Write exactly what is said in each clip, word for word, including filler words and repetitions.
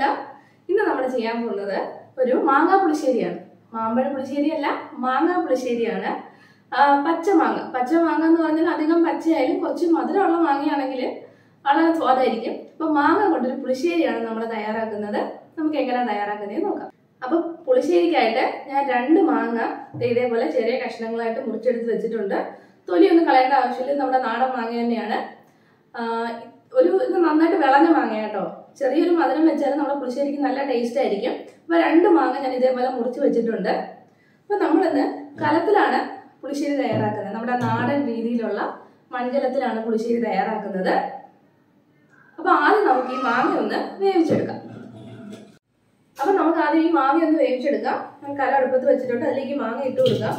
welcome. ഇന്ന് നമ്മൾ ചെയ്യാൻ പോകുന്നത് ഒരു മാങ്ങ പുളിശ്ശേരിയാണ്. മാമ്പഴ പുളിശ്ശേരിയല്ല, മാങ്ങ പുളിശ്ശേരിയാണ്. പച്ച മാങ്ങ പച്ച മാങ്ങ എന്ന് പറഞ്ഞാൽ അധികം പച്ചയായാലും കുറച്ച് മധുരമുള്ള മാങ്ങയാണെങ്കിൽ വളരെ സ്വാദായിരിക്കും. അപ്പോൾ മാങ്ങ കൊണ്ടൊരു പുളിശ്ശേരിയാണ് നമ്മൾ തയ്യാറാക്കുന്നത്. നമുക്ക് എങ്ങനെയാണ് തയ്യാറാക്കുന്നത് നോക്കാം. അപ്പോൾ പുളിശ്ശേരിക്കായിട്ട് ഞാൻ രണ്ട് മാങ്ങ ഇതേപോലെ ചെറിയ കഷ്ണങ്ങളായിട്ട് മുറിച്ചെടുത്ത് വെച്ചിട്ടുണ്ട്. തൊലിയൊന്നും കളയേണ്ട ആവശ്യമില്ല, നമ്മുടെ നാടൻ മാങ്ങ തന്നെയാണ്. ഒരു ഇത് നന്നായിട്ട് വിളഞ്ഞ മാങ്ങ കേട്ടോ. ചെറിയൊരു മധുരം വെച്ചാൽ നമ്മുടെ പുളിശ്ശേരിക്ക് നല്ല ടേസ്റ്റ് ആയിരിക്കും. അപ്പോൾ രണ്ട് മാങ്ങ ഞാൻ ഇതേപോലെ മുറിച്ച് വെച്ചിട്ടുണ്ട്. അപ്പോൾ നമ്മളിന്ന് കലത്തിലാണ് പുളിശ്ശേരി തയ്യാറാക്കുന്നത്. നമ്മുടെ നാടൻ രീതിയിലുള്ള മൺകലത്തിലാണ് പുളിശ്ശേരി തയ്യാറാക്കുന്നത്. അപ്പോൾ ആദ്യം നമുക്ക് ഈ മാങ്ങ ഒന്ന് വേവിച്ചെടുക്കാം. അപ്പം നമുക്ക് ആദ്യം ഈ മാങ്ങ ഒന്ന് വേവിച്ചെടുക്കാം. ഞാൻ കല അടുപ്പത്ത് വെച്ചിട്ടുണ്ട്, അതിലേക്ക് മാങ്ങ ഇട്ട് കൊടുക്കാം.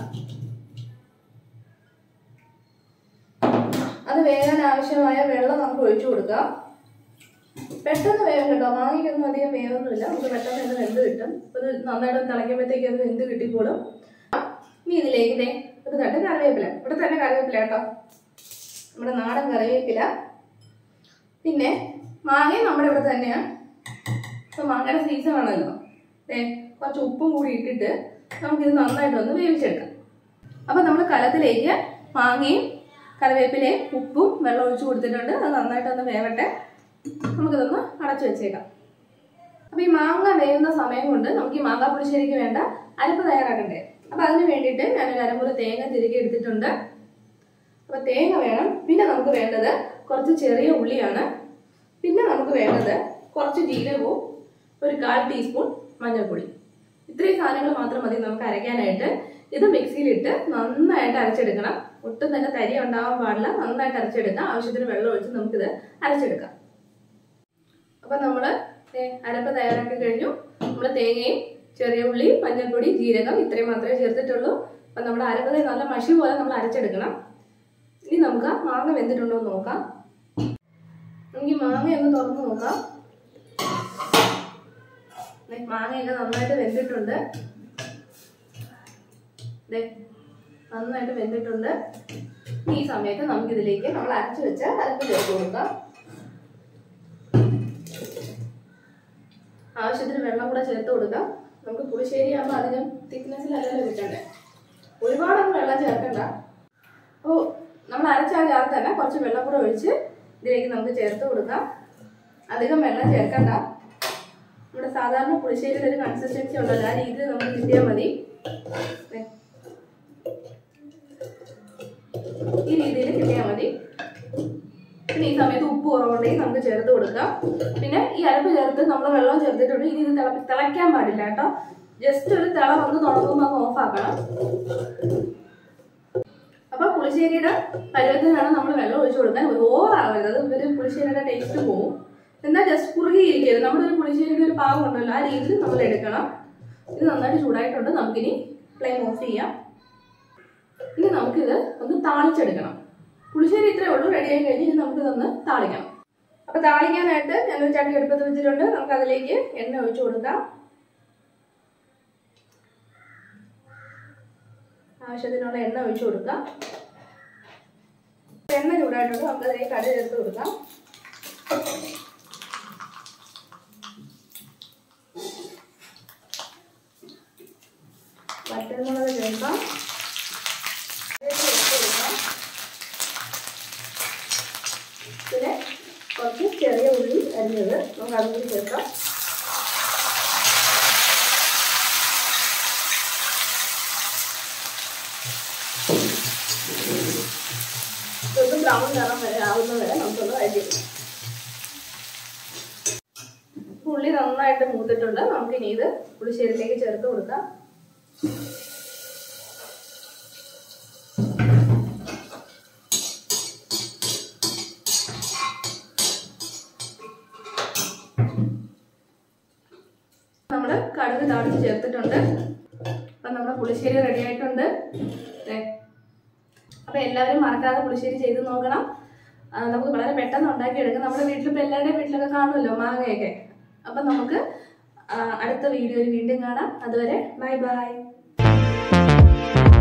അത് വേകാൻ ആവശ്യമായ വെള്ളം നമുക്ക് ഒഴിച്ചു കൊടുക്കാം. പെട്ടെന്ന് വേഗം കേട്ടോ, മാങ്ങയ്ക്കൊന്നും അധികം വേവൊന്നുമില്ല, നമുക്ക് പെട്ടെന്ന് തന്നെ വെന്ത് കിട്ടും. അത് നന്നായിട്ട് തിളയ്ക്കുമ്പോഴത്തേക്ക് അത് വെന്ത് കിട്ടിക്കോളും. ഇനി ഇതിലേക്ക് ഇതേ ഒരു തട്ട് കറിവേപ്പില, ഇവിടെ തന്നെ കറിവേപ്പില കേട്ടോ, നമ്മുടെ നാടൻ കറിവേപ്പില. പിന്നെ മാങ്ങയും നമ്മുടെ ഇവിടെ തന്നെയാണ്. ഇപ്പം മാങ്ങയുടെ സീസൺ ആണല്ലോ. ഏ കുറച്ച് ഉപ്പും കൂടി ഇട്ടിട്ട് നമുക്കിത് നന്നായിട്ടൊന്ന് വേവിച്ചെടുക്കാം. അപ്പം നമ്മൾ കലത്തിലേക്ക് മാങ്ങയും കറിവേപ്പിലയും ഉപ്പും വെള്ളം ഒഴിച്ച് കൊടുത്തിട്ടുണ്ട്. അത് നന്നായിട്ടൊന്ന് വേവട്ടെ. നമുക്കിതൊന്ന് അടച്ചു വെച്ചേക്കാം. അപ്പോൾ ഈ മാങ്ങ വേവുന്ന സമയം കൊണ്ട് നമുക്ക് ഈ മാങ്ങാ പുളിശ്ശേരിക്ക് വേണ്ട അരപ്പ് തയ്യാറാക്കണ്ടേ. അപ്പോൾ അതിന് വേണ്ടിയിട്ട് ഞാനൊരു അരമുറി തേങ്ങ തിരികെ എടുത്തിട്ടുണ്ട്. അപ്പോൾ തേങ്ങ വേണം. പിന്നെ നമുക്ക് വേണ്ടത് കുറച്ച് ചെറിയ ഉള്ളിയാണ്. പിന്നെ നമുക്ക് വേണ്ടത് കുറച്ച് ജീരകവും ഒരു കാൽ ടീസ്പൂൺ മഞ്ഞൾപ്പൊടി. ഇത്രയും സാധനങ്ങൾ മാത്രം മതി നമുക്ക് അരയ്ക്കാനായിട്ട്. ഇത് മിക്സിയിലിട്ട് നന്നായിട്ട് അരച്ചെടുക്കണം. ഒട്ടും തന്നെ തരി ഉണ്ടാവാൻ പാടില്ല. നന്നായിട്ട് അരച്ചെടുക്കാം. ആവശ്യത്തിന് വെള്ളം ഒഴിച്ച് നമുക്കിത് അരച്ചെടുക്കാം. അപ്പം നമ്മൾ അരപ്പ് തയ്യാറാക്കി കഴിഞ്ഞു. നമ്മൾ തേങ്ങയും ചെറിയ ഉള്ളി, മഞ്ഞൾപ്പൊടി, ജീരകം ഇത്രയും മാത്രമേ ചേർത്തിട്ടുള്ളൂ. അപ്പം നമ്മുടെ അരപ്പ് നല്ല മഷി പോലെ നമ്മൾ അരച്ചെടുക്കണം. ഇനി നമുക്ക് മാങ്ങ വെന്തിട്ടുണ്ടോ എന്ന് നോക്കാം. നമുക്ക് മാങ്ങ ഒന്ന് തുറന്ന് നോക്കാം. മാങ്ങയൊക്കെ നന്നായിട്ട് വെന്തിട്ടുണ്ട്. നന്നായിട്ട് വെന്തിട്ടുണ്ട്. ഈ സമയത്ത് നമുക്ക് ഇതിലേക്ക് നമ്മൾ അരച്ചു വെച്ച അരപ്പ് ചേർത്ത് കൊടുക്കാം. ആവശ്യത്തിന് വെള്ളം കൂടെ ചേർത്ത് കൊടുക്കാം. നമുക്ക് പുളിശ്ശേരി ആകുമ്പോൾ അധികം തിക്നെസ്സിലല്ലല്ലോ കിട്ടണ്ടേ, ഒരുപാടൊന്നും വെള്ളം ചേർക്കണ്ട. അപ്പോൾ നമ്മൾ അരച്ച ആ ജാറിൽ തന്നെ കുറച്ച് വെള്ളം കൂടെ ഒഴിച്ച് ഇതിലേക്ക് നമുക്ക് ചേർത്ത് കൊടുക്കാം. അധികം വെള്ളം ചേർക്കണ്ട. നമ്മുടെ സാധാരണ പുളിശ്ശേരിയുടെ ഒരു കൺസിസ്റ്റൻസി ഉണ്ടല്ലോ, ആ രീതിയിൽ നമുക്ക് കിട്ടിയാൽ മതി. ഈ രീതിയിൽ കിട്ടിയാൽ മതി. പിന്നെ ഈ സമയത്ത് ഉപ്പ് കുറവുണ്ടെങ്കിൽ നമുക്ക് ചേർത്ത് കൊടുക്കാം. പിന്നെ ഈ അരപ്പ് ചേർത്ത് നമ്മൾ വെള്ളം ചേർത്തിട്ടുണ്ട്. ഇനി ഇത് തിള തിളയ്ക്കാൻ പാടില്ല കേട്ടോ. ജസ്റ്റ് ഒരു തിള വന്ന് തുടങ്ങുമ്പോൾ അങ്ങ് ഓഫ് ആക്കണം. അപ്പൊ പുളിശ്ശേരിയുടെ പരുവത്തിന് വേണം നമ്മൾ വെള്ളം ഒഴിച്ചു കൊടുക്കാൻ. ഒരു ഓവറാവരുത്, അത് ഒരു പുളിശ്ശേരിയുടെ ടേസ്റ്റ് പോവും. എന്നാൽ ജസ്റ്റ് കുറുകിയിരിക്കരുത്. നമ്മുടെ ഒരു പുളിശ്ശേരിയുടെ ഒരു പാകം ഉണ്ടല്ലോ, ആ രീതിയിൽ നമ്മൾ എടുക്കണം. ഇത് നന്നായിട്ട് ചൂടായിട്ടുണ്ട്. നമുക്കിനി ഫ്ലെയിം ഓഫ് ചെയ്യാം. ഇനി നമുക്കിത് ഒന്ന് താളിച്ചെടുക്കണം. പുളിശ്ശേരി ഇത്രയേ ഉള്ളൂ, റെഡി ആയി കഴിഞ്ഞ് ഇനി നമുക്കിതൊന്ന് താളിക്കണം. അപ്പൊ താളിക്കാനായിട്ട് ഞാനൊരു ചട്ടി അടുപ്പത്ത് വെച്ചിട്ടുണ്ട്. നമുക്ക് അതിലേക്ക് എണ്ണ ഒഴിച്ചു കൊടുക്കാം. ആവശ്യത്തിനുള്ള എണ്ണ ഒഴിച്ചു കൊടുക്കാം. എണ്ണ ചൂടായിട്ടുണ്ട്. നമുക്ക് അതിലേക്ക് കടുക് ചേർത്ത് കൊടുക്കാം. വറ്റൽമുളക് ചേർക്കാം. പിന്നെ കുറച്ച് ചെറിയ ഉള്ളി അരിഞ്ഞത് നമുക്ക് അതും കൂടി ചേർക്കാം. ഒന്ന് ബ്രൗൺ നിറം വരെ ആവുന്ന വരെ നമുക്കൊന്ന് വഴറ്റിയെടുക്കാം. ഉള്ളി നന്നായിട്ട് മൂത്തിട്ടുണ്ട്. നമുക്കിനി ഇത് പുളിശ്ശേരിയിലേക്ക് ചേർത്ത് കൊടുക്കാം. നമ്മൾ കടുക് താളിച്ച് ചേർത്തിട്ടുണ്ട്. അപ്പം നമ്മുടെ പുളിശ്ശേരി റെഡി ആയിട്ടുണ്ട്. അപ്പം എല്ലാവരും മറക്കാതെ പുളിശ്ശേരി ചെയ്ത് നോക്കണം. നമുക്ക് വളരെ പെട്ടെന്ന് ഉണ്ടാക്കിയെടുക്കാം. നമ്മുടെ വീട്ടിലിപ്പോൾ എല്ലാവരുടെയും വീട്ടിലൊക്കെ കാണുമല്ലോ മാങ്ങയൊക്കെ. അപ്പം നമുക്ക് അടുത്ത വീഡിയോയിൽ വീണ്ടും കാണാം. അതുവരെ ബൈ ബൈ.